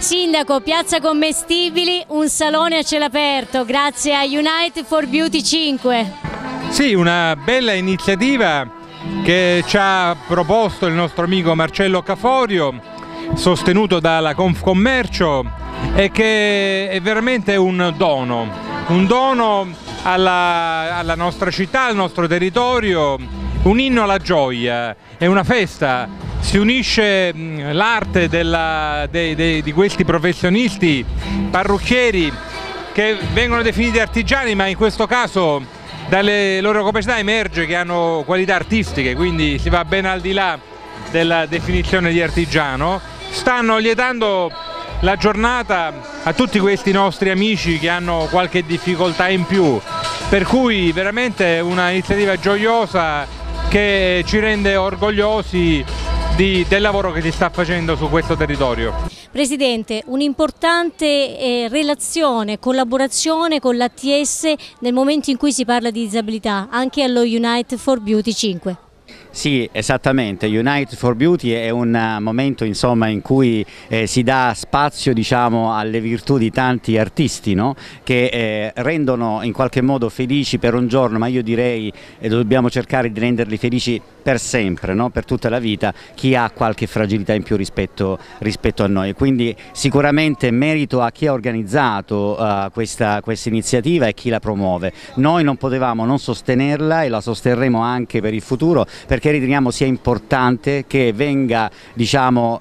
Sindaco, Piazza Commestibili, un salone a cielo aperto grazie a Unite for Beauty 5. Sì, una bella iniziativa che ci ha proposto il nostro amico Marcello Caforio, sostenuto dalla Confcommercio, e che è veramente un dono alla nostra città, al nostro territorio, un inno alla gioia, è una festa. Si unisce l'arte di questi professionisti parrucchieri che vengono definiti artigiani, ma in questo caso dalle loro capacità emerge che hanno qualità artistiche, quindi si va ben al di là della definizione di artigiano. Stanno lietando la giornata a tutti questi nostri amici che hanno qualche difficoltà in più, per cui veramente una iniziativa gioiosa che ci rende orgogliosi del lavoro che si sta facendo su questo territorio. Presidente, un'importante relazione, collaborazione con l'ATS nel momento in cui si parla di disabilità, anche allo Unite for Beauty 5. Sì, esattamente. Unite for Beauty è un momento, insomma, in cui si dà spazio, diciamo, alle virtù di tanti artisti, no? Che rendono in qualche modo felici per un giorno, ma io direi dobbiamo cercare di renderli felici per sempre, no? Per tutta la vita, chi ha qualche fragilità in più rispetto a noi. Quindi sicuramente merito a chi ha organizzato questa iniziativa e chi la promuove. Noi non potevamo non sostenerla e la sosterremo anche per il futuro, perché riteniamo sia importante che venga, diciamo,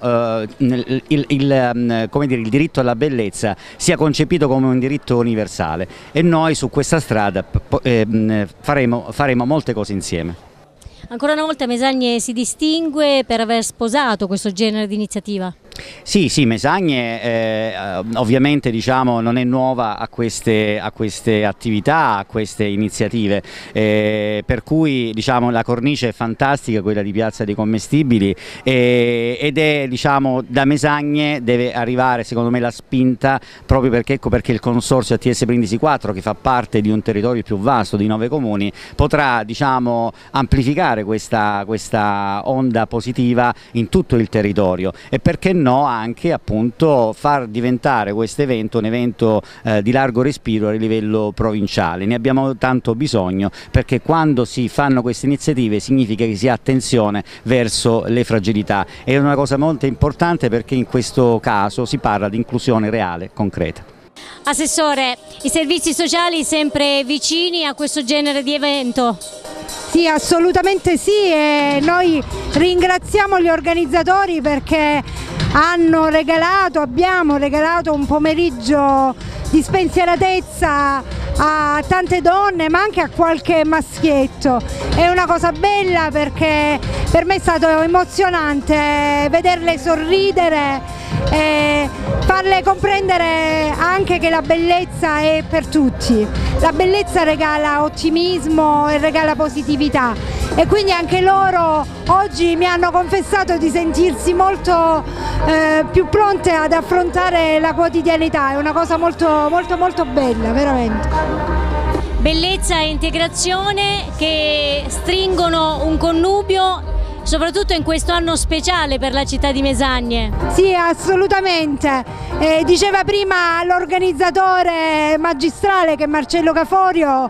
il diritto alla bellezza sia concepito come un diritto universale, e noi su questa strada faremo molte cose insieme. Ancora una volta Mesagne si distingue per aver sposato questo genere di iniziativa. Sì, Mesagne ovviamente, diciamo, non è nuova a queste attività, a queste iniziative, per cui, diciamo, la cornice è fantastica, quella di Piazza dei Commestibili, ed è, diciamo, da Mesagne deve arrivare secondo me la spinta, proprio perché il consorzio ATS Brindisi 4, che fa parte di un territorio più vasto di 9 comuni, potrà, diciamo, amplificare questa onda positiva in tutto il territorio, e perché no anche, appunto, far diventare questo evento un evento di largo respiro a livello provinciale. Ne abbiamo tanto bisogno, perché quando si fanno queste iniziative significa che si ha attenzione verso le fragilità. È una cosa molto importante, perché in questo caso si parla di inclusione reale, concreta. Assessore, i servizi sociali sempre vicini a questo genere di evento? Sì, assolutamente sì, e noi ringraziamo gli organizzatori perché abbiamo regalato un pomeriggio di spensieratezza a tante donne, ma anche a qualche maschietto. È una cosa bella, perché per me è stato emozionante vederle sorridere e farle comprendere anche che la bellezza è per tutti. La bellezza regala ottimismo e regala positività, e quindi anche loro oggi mi hanno confessato di sentirsi molto più pronte ad affrontare la quotidianità. È una cosa molto bella, veramente. Bellezza e integrazione che stringono un connubio, soprattutto in questo anno speciale per la città di Mesagne. Sì, assolutamente. Diceva prima l'organizzatore magistrale, che è Marcello Caforio,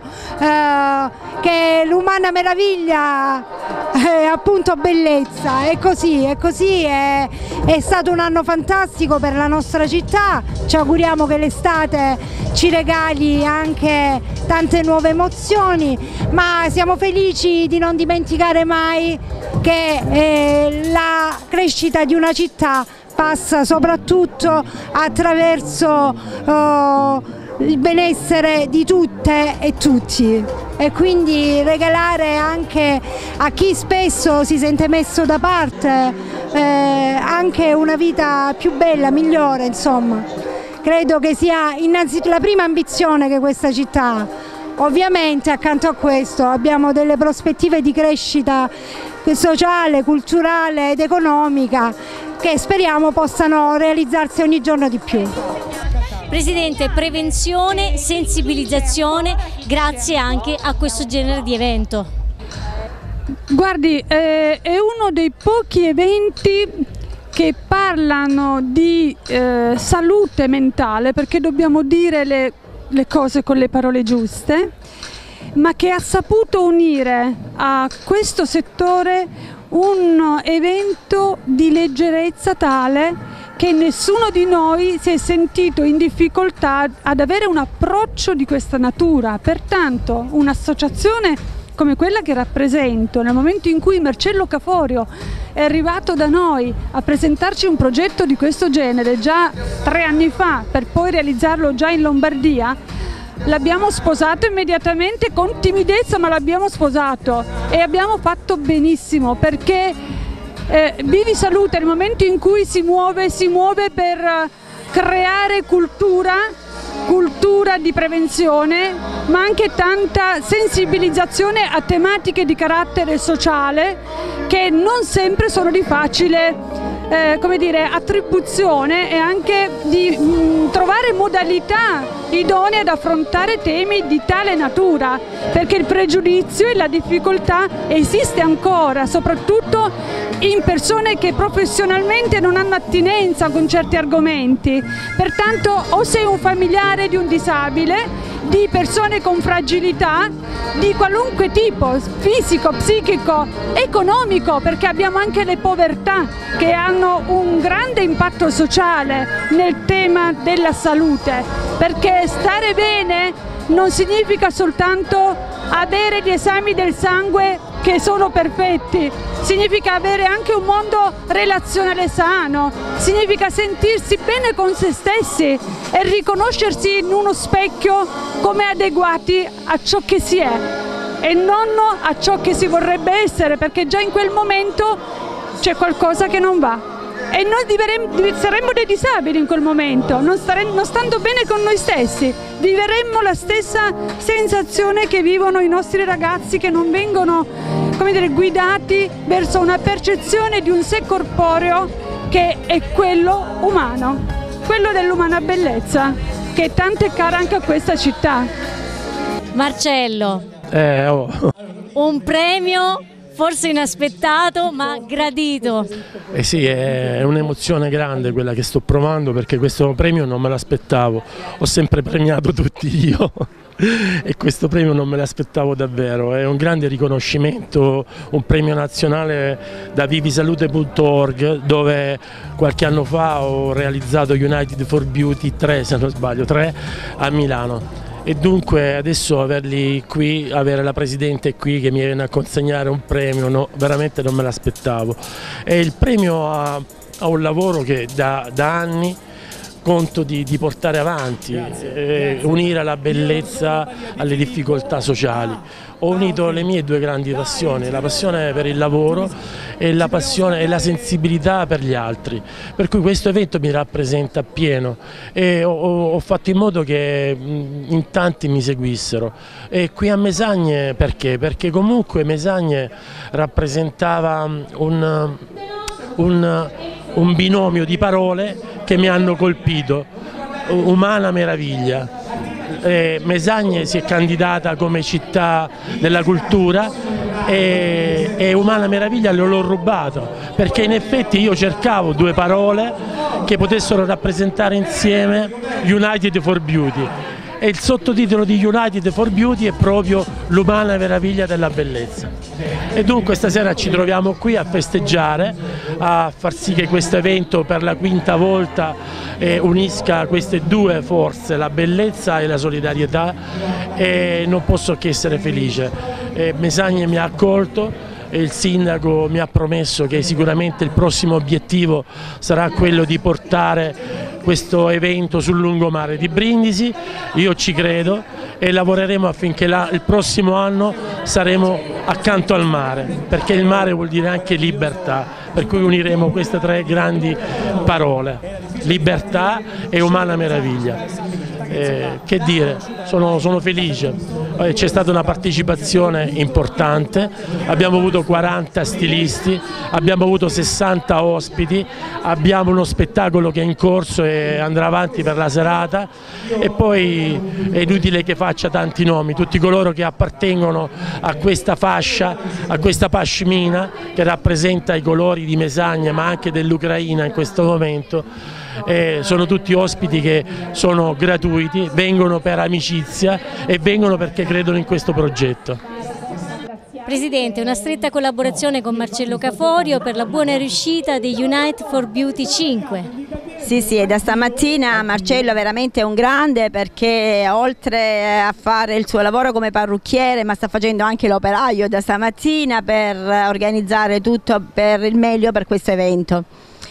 che l'umana meraviglia è appunto bellezza. È così, è stato un anno fantastico per la nostra città. Ci auguriamo che l'estate ci regali anche tante nuove emozioni, ma siamo felici di non dimenticare mai che la crescita di una città passa soprattutto attraverso il benessere di tutte e tutti, e quindi regalare anche a chi spesso si sente messo da parte anche una vita più bella, migliore, insomma. Credo che sia innanzitutto la prima ambizione che questa città ha. Ovviamente accanto a questo abbiamo delle prospettive di crescita sociale, culturale ed economica che speriamo possano realizzarsi ogni giorno di più. Presidente, prevenzione, sensibilizzazione, grazie anche a questo genere di evento. Guardi, è uno dei pochi eventi che parlano di salute mentale, perché dobbiamo dire le cose con le parole giuste, ma che ha saputo unire a questo settore un evento di leggerezza tale che nessuno di noi si è sentito in difficoltà ad avere un approccio di questa natura. Pertanto un'associazione come quella che rappresento, nel momento in cui Marcello Caforio è arrivato da noi a presentarci un progetto di questo genere già 3 anni fa, per poi realizzarlo già in Lombardia, l'abbiamo sposato immediatamente con timidezza, ma l'abbiamo sposato e abbiamo fatto benissimo, perché Vivi Salute nel momento in cui si muove per creare cultura di prevenzione, ma anche tanta sensibilizzazione a tematiche di carattere sociale che non sempre sono di facile come dire, attribuzione, e anche di trovare modalità idonee ad affrontare temi di tale natura, perché il pregiudizio e la difficoltà esiste ancora, soprattutto in persone che professionalmente non hanno attinenza con certi argomenti. Pertanto o sei un familiare di un disabile, di persone con fragilità di qualunque tipo, fisico, psichico, economico, perché abbiamo anche le povertà che hanno un grande impatto sociale nel tema della salute, perché stare bene non significa soltanto avere gli esami del sangue che sono perfetti, significa avere anche un mondo relazionale sano, significa sentirsi bene con se stessi e riconoscersi in uno specchio come adeguati a ciò che si è e non a ciò che si vorrebbe essere, perché già in quel momento c'è qualcosa che non va. E noi saremmo dei disabili in quel momento, non stando bene con noi stessi, vivremmo la stessa sensazione che vivono i nostri ragazzi che non vengono, come dire, guidati verso una percezione di un sé corporeo che è quello umano, quello dell'umana bellezza, che è tanto cara anche a questa città. Marcello, un premio forse inaspettato ma gradito. Eh sì, è un'emozione grande quella che sto provando, perché questo premio non me l'aspettavo, ho sempre premiato tutti io e questo premio non me l'aspettavo davvero, è un grande riconoscimento, un premio nazionale da vivisalute.org, dove qualche anno fa ho realizzato United for Beauty 3, se non sbaglio, 3 a Milano. E dunque adesso averli qui, avere la Presidente qui che mi viene a consegnare un premio, no, veramente non me l'aspettavo. È il premio a un lavoro che da anni conto di portare avanti, unire la bellezza alle difficoltà sociali. Ho unito le mie 2 grandi passioni, la passione per il lavoro e la passione e la sensibilità per gli altri, per cui questo evento mi rappresenta appieno e ho fatto in modo che in tanti mi seguissero. E qui a Mesagne perché? Perché comunque Mesagne rappresentava un binomio di parole che mi hanno colpito, umana meraviglia. Mesagne si è candidata come città della cultura e umana meraviglia l'ho rubato, perché in effetti io cercavo 2 parole che potessero rappresentare insieme United for Beauty, e il sottotitolo di United for Beauty è proprio l'umana meraviglia della bellezza. E dunque stasera ci troviamo qui a festeggiare, a far sì che questo evento per la 5ª volta unisca queste 2 forze, la bellezza e la solidarietà, e non posso che essere felice. Mesagne mi ha accolto e il sindaco mi ha promesso che sicuramente il prossimo obiettivo sarà quello di portare questo evento sul lungomare di Brindisi. Io ci credo e lavoreremo affinché il prossimo anno saremo accanto al mare, perché il mare vuol dire anche libertà, per cui uniremo queste 3 grandi parole, libertà e umana meraviglia. che dire, sono felice. C'è stata una partecipazione importante, abbiamo avuto 40 stilisti, abbiamo avuto 60 ospiti, abbiamo uno spettacolo che è in corso e andrà avanti per la serata, e poi è inutile che faccia tanti nomi, tutti coloro che appartengono a questa fascia, a questa pashmina che rappresenta i colori di Mesagne ma anche dell'Ucraina in questo momento. Sono tutti ospiti che sono gratuiti, vengono per amicizia e vengono perché credono in questo progetto. Presidente, una stretta collaborazione con Marcello Caforio per la buona riuscita di Unite for Beauty 5. Sì, da stamattina Marcello veramente è un grande, perché oltre a fare il suo lavoro come parrucchiere, ma sta facendo anche l'operaio da stamattina per organizzare tutto per il meglio per questo evento.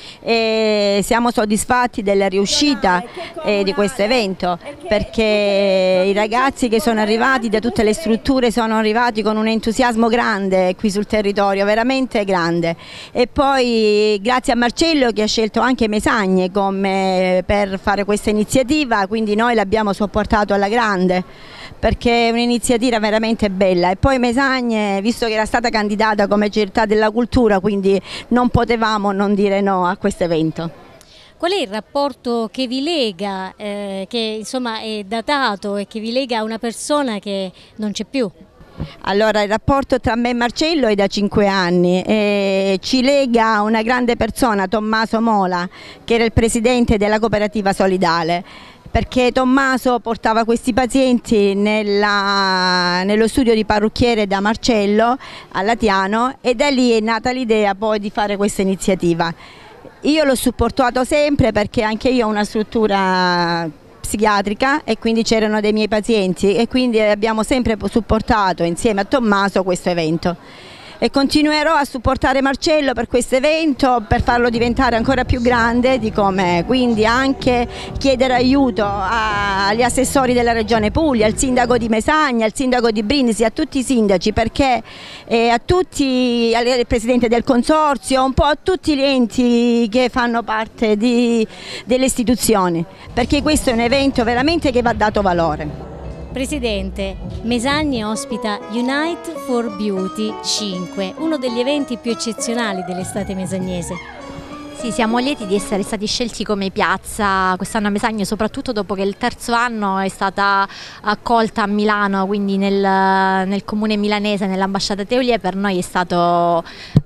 E siamo soddisfatti della riuscita di questo evento, perché i ragazzi che sono arrivati da tutte le strutture sono arrivati con un entusiasmo grande qui sul territorio, veramente grande, e poi grazie a Marcello che ha scelto anche Mesagne per fare questa iniziativa, quindi noi l'abbiamo supportato alla grande, perché è un'iniziativa veramente bella. E poi Mesagne, visto che era stata candidata come città della cultura, quindi non potevamo non dire no a questo evento. Qual è il rapporto che vi lega, che insomma è datato e che vi lega a una persona che non c'è più? Allora, il rapporto tra me e Marcello è da 5 anni e ci lega una grande persona, Tommaso Mola, che era il presidente della cooperativa solidale, perché Tommaso portava questi pazienti nello studio di parrucchiere da Marcello a Latiano, e da lì è nata l'idea poi di fare questa iniziativa. Io l'ho supportato sempre, perché anche io ho una struttura psichiatrica e quindi c'erano dei miei pazienti, e quindi abbiamo sempre supportato insieme a Tommaso questo evento. E continuerò a supportare Marcello per questo evento, per farlo diventare ancora più grande di com'è, quindi anche chiedere aiuto agli assessori della Regione Puglia, al sindaco di Mesagne, al sindaco di Brindisi, a tutti i sindaci, perché al presidente del consorzio, un po' a tutti gli enti che fanno parte delle istituzioni, perché questo è un evento veramente che va dato valore. Presidente, Mesagne ospita Unite for Beauty 5, uno degli eventi più eccezionali dell'estate mesagnese. Sì, siamo lieti di essere stati scelti come piazza quest'anno a Mesagne, soprattutto dopo che il terzo anno è stata accolta a Milano, quindi nel comune milanese, nell'ambasciata Teulier. Per noi è stato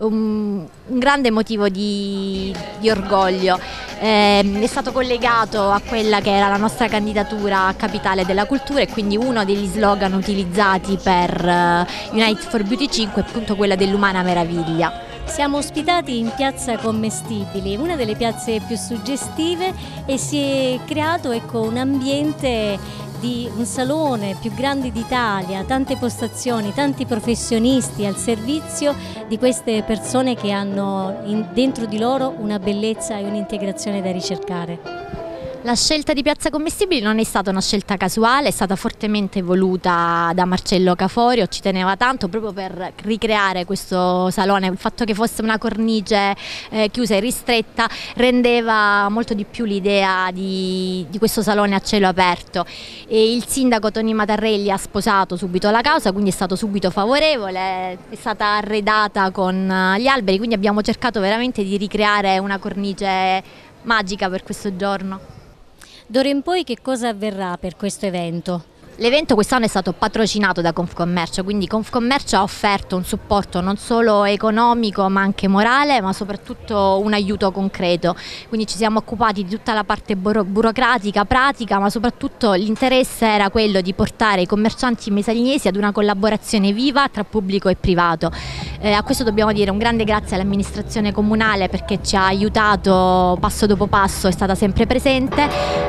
un grande motivo di orgoglio. È stato collegato a quella che era la nostra candidatura a capitale della cultura, e quindi uno degli slogan utilizzati per Unite for Beauty 5 è appunto quella dell'umana meraviglia. Siamo ospitati in Piazza Commestibili, una delle piazze più suggestive, e si è creato un ambiente di un salone più grande d'Italia, tante postazioni, tanti professionisti al servizio di queste persone che hanno dentro di loro una bellezza e un'integrazione da ricercare. La scelta di Piazza Commestibili non è stata una scelta casuale, è stata fortemente voluta da Marcello Caforio, ci teneva tanto proprio per ricreare questo salone. Il fatto che fosse una cornice chiusa e ristretta rendeva molto di più l'idea di questo salone a cielo aperto, e il sindaco Toni Matarrelli ha sposato subito la causa, quindi è stato subito favorevole, è stata arredata con gli alberi, quindi abbiamo cercato veramente di ricreare una cornice magica per questo giorno. D'ora in poi che cosa avverrà per questo evento? L'evento quest'anno è stato patrocinato da Confcommercio, quindi Confcommercio ha offerto un supporto non solo economico ma anche morale, ma soprattutto un aiuto concreto. Quindi ci siamo occupati di tutta la parte burocratica, pratica, ma soprattutto l'interesse era quello di portare i commercianti mesagnesi ad una collaborazione viva tra pubblico e privato. A questo dobbiamo dire un grande grazie all'amministrazione comunale, perché ci ha aiutato passo dopo passo, è stata sempre presente,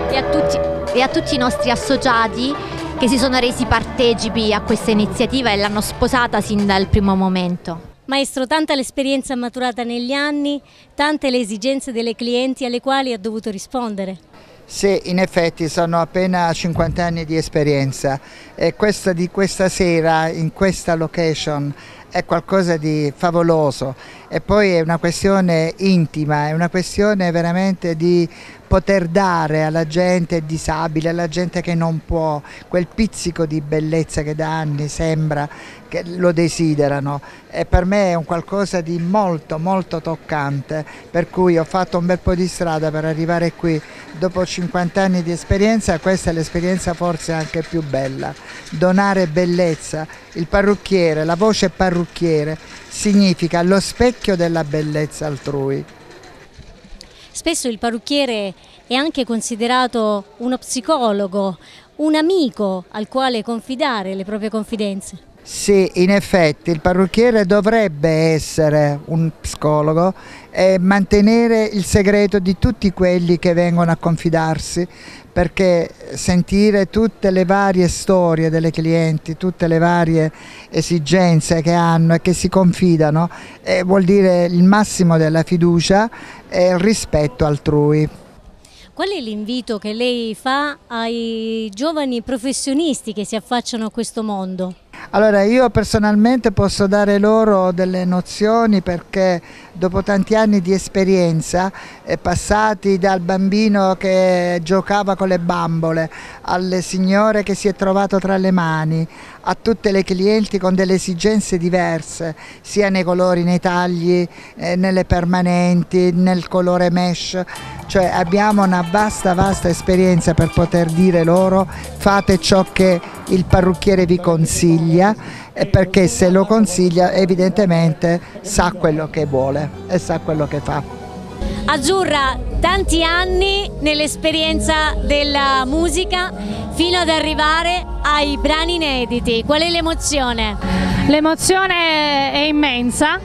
e a tutti i nostri associati che si sono resi partecipi a questa iniziativa e l'hanno sposata sin dal primo momento. Maestro, tanta l'esperienza maturata negli anni, tante le esigenze delle clienti alle quali ha dovuto rispondere. Sì, in effetti sono appena 50 anni di esperienza, e questa sera in questa location è qualcosa di favoloso, e poi è una questione intima, è una questione veramente di poter dare alla gente disabile, alla gente che non può, quel pizzico di bellezza che da anni sembra che lo desiderano, e per me è un qualcosa di molto molto toccante, per cui ho fatto un bel po' di strada per arrivare qui. Dopo 50 anni di esperienza, questa è l'esperienza forse anche più bella, donare bellezza. Il parrucchiere, la voce parrucchiere significa lo specchio della bellezza altrui. Spesso il parrucchiere è anche considerato uno psicologo, un amico al quale confidare le proprie confidenze. Sì, in effetti il parrucchiere dovrebbe essere un psicologo e mantenere il segreto di tutti quelli che vengono a confidarsi, perché sentire tutte le varie storie delle clienti, tutte le varie esigenze che hanno e che si confidano, vuol dire il massimo della fiducia e il rispetto altrui. Qual è l'invito che lei fa ai giovani professionisti che si affacciano a questo mondo? Allora, io personalmente posso dare loro delle nozioni, perché dopo tanti anni di esperienza, passati dal bambino che giocava con le bambole, alle signore che si è trovato tra le mani, a tutte le clienti con delle esigenze diverse, sia nei colori, nei tagli, nelle permanenti, nel colore mesh, cioè abbiamo una vasta esperienza per poter dire loro: fate ciò che il parrucchiere vi consiglia, perché se lo consiglia evidentemente sa quello che vuole e sa quello che fa. Azzurra, tanti anni nell'esperienza della musica fino ad arrivare ai brani inediti, qual è l'emozione? L'emozione è immensa,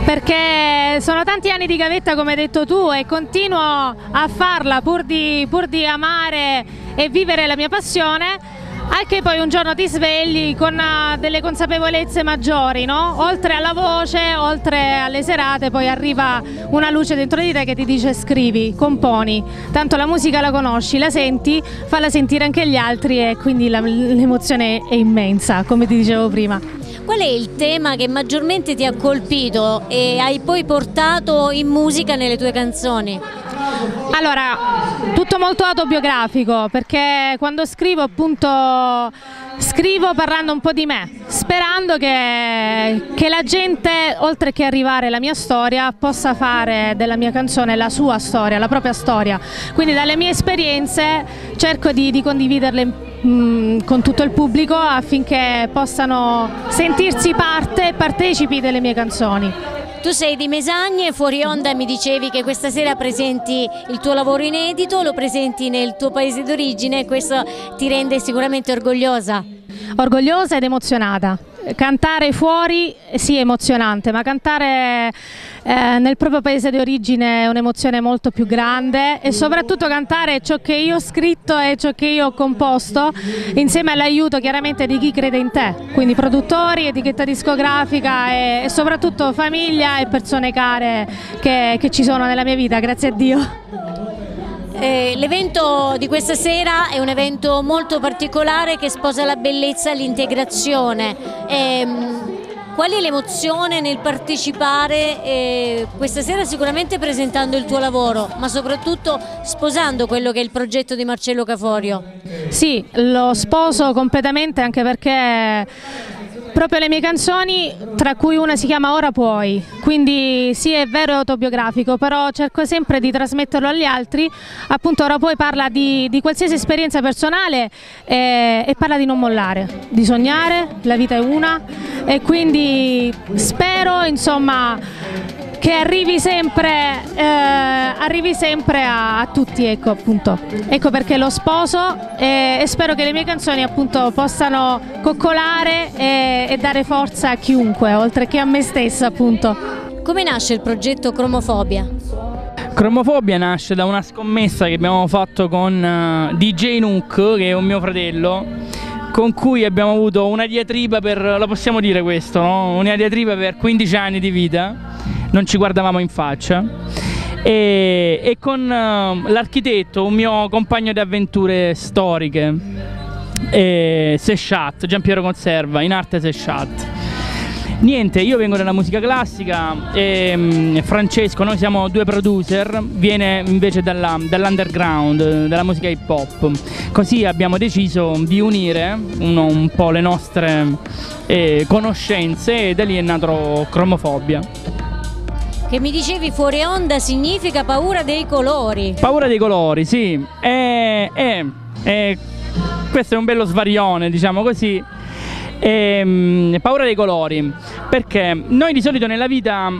perché sono tanti anni di gavetta, come hai detto tu, e continuo a farla pur di amare e vivere la mia passione, anche poi un giorno ti svegli con delle consapevolezze maggiori, no? Oltre alla voce, oltre alle serate, poi arriva una luce dentro di te che ti dice: scrivi, componi, tanto la musica la conosci, la senti, falla sentire anche gli altri, e quindi l'emozione è immensa, come ti dicevo prima. Qual è il tema che maggiormente ti ha colpito e hai poi portato in musica nelle tue canzoni? Allora, tutto molto autobiografico, perché quando scrivo, appunto, scrivo parlando un po' di me, sperando che la gente, oltre che arrivare alla mia storia, possa fare della mia canzone la sua storia, la propria storia. Quindi dalle mie esperienze cerco di condividerle con tutto il pubblico, affinché possano sentirsi partecipi delle mie canzoni. Tu sei di Mesagne, fuori onda mi dicevi che questa sera presenti il tuo lavoro inedito, lo presenti nel tuo paese d'origine, e questo ti rende sicuramente orgogliosa. Orgogliosa ed emozionata. Cantare fuori sì è emozionante, ma cantare nel proprio paese di origine è un'emozione molto più grande, e soprattutto cantare ciò che io ho scritto e ciò che io ho composto, insieme all'aiuto chiaramente di chi crede in te, quindi produttori, etichetta discografica e soprattutto famiglia e persone care che ci sono nella mia vita, grazie a Dio. L'evento di questa sera è un evento molto particolare che sposa la bellezza e l'integrazione. Qual è l'emozione nel partecipare questa sera, sicuramente presentando il tuo lavoro, ma soprattutto sposando quello che è il progetto di Marcello Caforio? Sì, lo sposo completamente, anche perché proprio le mie canzoni, tra cui una si chiama Ora Puoi, quindi sì, è vero, è autobiografico, però cerco sempre di trasmetterlo agli altri. Appunto Ora Puoi parla di qualsiasi esperienza personale e parla di non mollare, di sognare, la vita è una, e quindi spero, insomma, che arrivi sempre a tutti, ecco, appunto. Ecco perché lo sposo, e spero che le mie canzoni, appunto, possano coccolare e dare forza a chiunque, oltre che a me stessa, appunto. Come nasce il progetto Cromofobia? Cromofobia nasce da una scommessa che abbiamo fatto con DJ Nook, che è un mio fratello, con cui abbiamo avuto una diatriba lo possiamo dire questo, no? Una diatriba per 15 anni di vita. Non ci guardavamo in faccia, e con l'architetto, un mio compagno di avventure storiche, Seshat, Giampiero Conserva, in arte Seshat, Niente, io vengo dalla musica classica e Francesco, noi siamo due producer, viene invece dall'underground, dalla musica hip hop. Così abbiamo deciso di unire un po' le nostre conoscenze e da lì è nato Cromofobia. Che mi dicevi fuori onda significa paura dei colori. Paura dei colori, sì. Questo è un bello svarione, diciamo così. Paura dei colori, perché noi di solito nella vita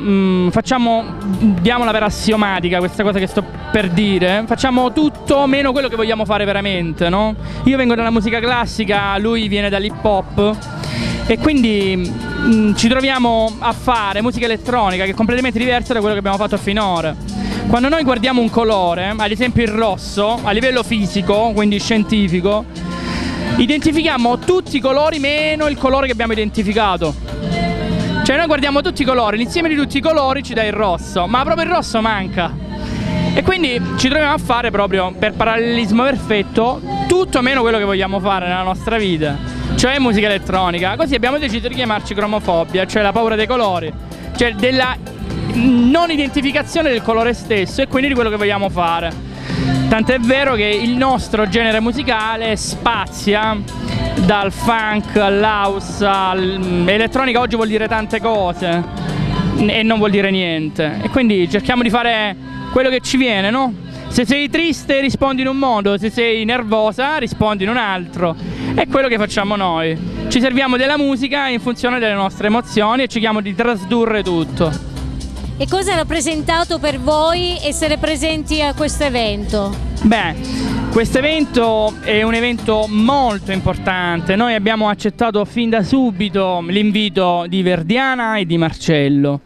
diamola per assiomatica questa cosa che sto per dire, facciamo tutto meno quello che vogliamo fare veramente, no? Io vengo dalla musica classica, lui viene dall'hip hop e quindi ci troviamo a fare musica elettronica che è completamente diversa da quello che abbiamo fatto finora. Quando noi guardiamo un colore, ad esempio il rosso, a livello fisico, quindi scientifico, identifichiamo tutti i colori meno il colore che abbiamo identificato. Cioè noi guardiamo tutti i colori, l'insieme di tutti i colori ci dà il rosso, ma proprio il rosso manca. E quindi ci troviamo a fare proprio, per parallelismo perfetto, tutto meno quello che vogliamo fare nella nostra vita, cioè musica elettronica. Così abbiamo deciso di chiamarci Cromofobia, cioè la paura dei colori, cioè della non identificazione del colore stesso e quindi di quello che vogliamo fare. Tant'è vero che il nostro genere musicale spazia dal funk all'house all'elettronica. Oggi vuol dire tante cose e non vuol dire niente, e quindi cerchiamo di fare quello che ci viene, no? Se sei triste rispondi in un modo, se sei nervosa rispondi in un altro. È quello che facciamo noi, ci serviamo della musica in funzione delle nostre emozioni e cerchiamo di trasdurre tutto. E cosa ha rappresentato per voi essere presenti a questo evento? Beh, questo evento è un evento molto importante. Noi abbiamo accettato fin da subito l'invito di Verdiana e di Marcello.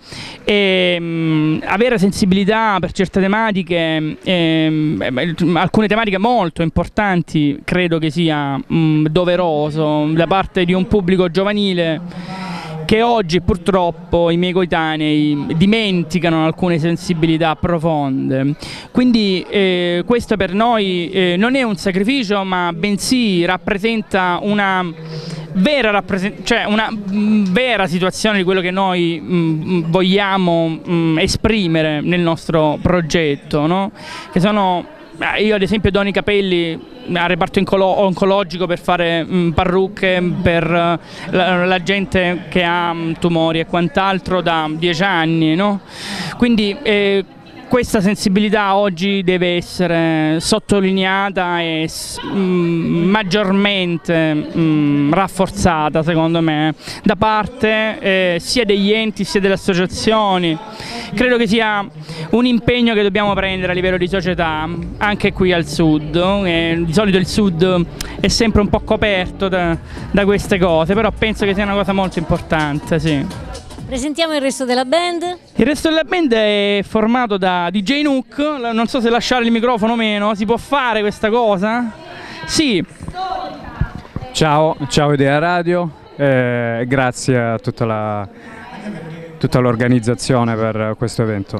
Avere sensibilità per certe tematiche, alcune tematiche molto importanti, credo che sia doveroso da parte di un pubblico giovanile che oggi purtroppo i miei coetanei dimenticano alcune sensibilità profonde. Quindi questo per noi non è un sacrificio, ma bensì rappresenta una vera situazione di quello che noi vogliamo esprimere nel nostro progetto, no? Che sono, io ad esempio dono i capelli al reparto oncologico per fare parrucche per la gente che ha tumori e quant'altro da 10 anni, no? Quindi questa sensibilità oggi deve essere sottolineata e maggiormente rafforzata, secondo me, da parte sia degli enti sia delle associazioni. Credo che sia un impegno che dobbiamo prendere a livello di società, anche qui al sud. Di solito il sud è sempre un po' coperto da queste cose, però penso che sia una cosa molto importante, sì. Presentiamo il resto della band. Il resto della band è formato da DJ Nook, non so se lasciare il microfono o meno, si può fare questa cosa? Sì. Ciao Idea Radio, grazie a tutta l'organizzazione per questo evento.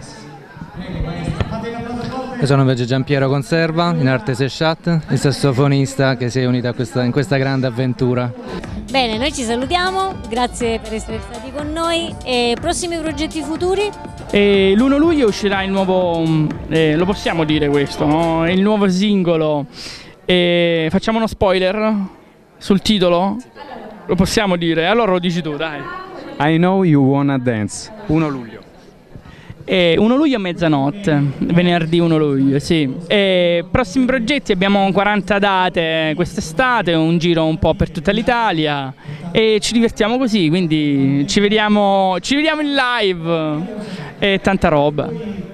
Io sono invece Giampiero Conserva, in arte Seshat, il sassofonista che si è unito in questa grande avventura. Bene, noi ci salutiamo, grazie per essere stati con noi. E prossimi progetti futuri? L'1 luglio uscirà il nuovo, lo possiamo dire questo, no? Il nuovo singolo. Facciamo uno spoiler sul titolo? Lo possiamo dire? Allora lo dici tu, dai. I Know You Wanna Dance, 1 luglio. 1 luglio a mezzanotte, venerdì 1 luglio, sì. Prossimi progetti, abbiamo 40 date quest'estate, un giro un po' per tutta l'Italia e ci divertiamo così, quindi ci vediamo in live e tanta roba.